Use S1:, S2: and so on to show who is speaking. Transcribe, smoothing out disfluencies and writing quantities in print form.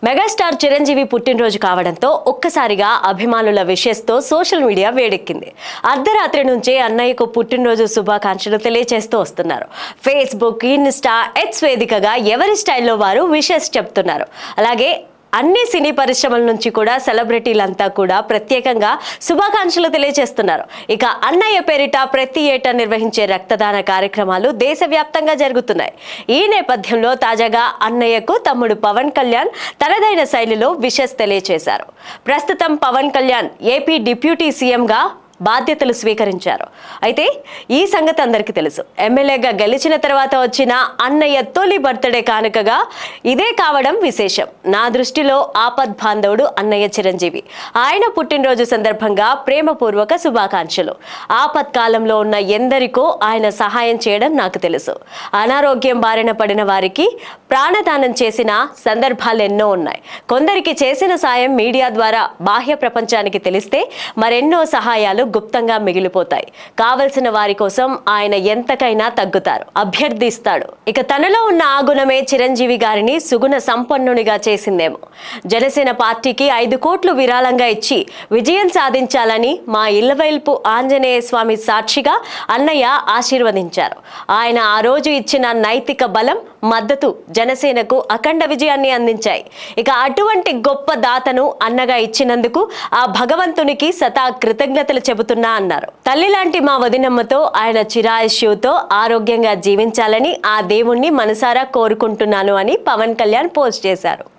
S1: Megastar Chiranjeevi పుట్టినరోజు కావడంతో ఒక్కసారిగా అభిమానుల విషెస్తో సోషల్ మీడియా వేడెక్కింది. అర్ధరాత్రి నుంచే అన్నయ్యకు పుట్టినరోజు శుభాకాంక్షలు తెలియజేస్తూ వస్తున్నారు. ఫేస్బుక్, ఇన్స్టా, ఎక్స్ వేదికగా ఎవరి స్టైల్లో వారు విషెస్ చెప్తున్నారు. అలాగే అన్ని సినీ పరిశ్రమల నుంచి కూడా సెలబ్రిటీలంతా కూడా ప్రత్యేకంగా శుభాకాంక్షలు తెలియజేస్తున్నారు. ఇక అన్నయ్య పేరిట ప్రతి ఏటా నిర్వహించే రక్తదాన కార్యక్రమాలు దేశవ్యాప్తంగా జరుగుతున్నాయి. ఈ నేపథ్యంలో తాజాగా అన్నయ్యకు తమ్ముడు పవన్ కళ్యాణ్ తనదైన శైలిలో విషెస్ తెలియజేశారు. ప్రస్తుతం పవన్ కళ్యాణ్ ఏపీ డిప్యూటీ సీఎంగా బాధ్యతలు స్వీకరించారు. అయితే ఈ సంగతి అందరికీ తెలుసు. ఎమ్మెల్యేగా గెలిచిన తర్వాత వచ్చిన అన్నయ్య తొలి బర్త్డే కానుకగా ఇదే కావడం విశేషం. నా దృష్టిలో ఆపద్ బాంధవుడు అన్నయ్య చిరంజీవి. ఆయన పుట్టినరోజు సందర్భంగా ప్రేమపూర్వక శుభాకాంక్షలు. ఆపత్ కాలంలో ఉన్న ఎందరికో ఆయన సహాయం చేయడం నాకు తెలుసు. అనారోగ్యం బారిన పడిన వారికి ప్రాణదానం చేసిన సందర్భాలు ఎన్నో ఉన్నాయి. కొందరికి చేసిన సాయం మీడియా ద్వారా బాహ్య ప్రపంచానికి తెలిస్తే మరెన్నో సహాయాలు గుప్తంగా మిగిలిపోతాయి. కావలసిన వారి కోసం ఆయన ఎంతకైనా తగ్గుతారు, అభ్యర్థిస్తాడు. ఇక తనలో ఉన్న ఆ గుణమే చిరంజీవి గారిని సుగుణ సంపన్నునిగా చేసిందేమో. జనసేన పార్టీకి 5 కోట్లు విరాళంగా ఇచ్చి విజయం సాధించాలని మా ఇళ్లవైల్పు ఆంజనేయ స్వామి సాక్షిగా అన్నయ్య ఆశీర్వదించారు. ఆయన ఆ రోజు ఇచ్చిన నైతిక బలం, మద్దతు జనసేనకు అఖండ విజయాన్ని అందించాయి. ఇక అటువంటి గొప్ప దాతను అన్నగా ఇచ్చినందుకు ఆ భగవంతునికి సదా కృతజ్ఞతలు చెబుతున్నా అన్నారు. తల్లి లాంటి మా వదినమ్మతో ఆయన చిరాయుష్యుతో ఆరోగ్యంగా జీవించాలని ఆ దేవుణ్ణి మనసారా కోరుకుంటున్నాను అని పవన్ కళ్యాణ్ పోస్ట్ చేశారు.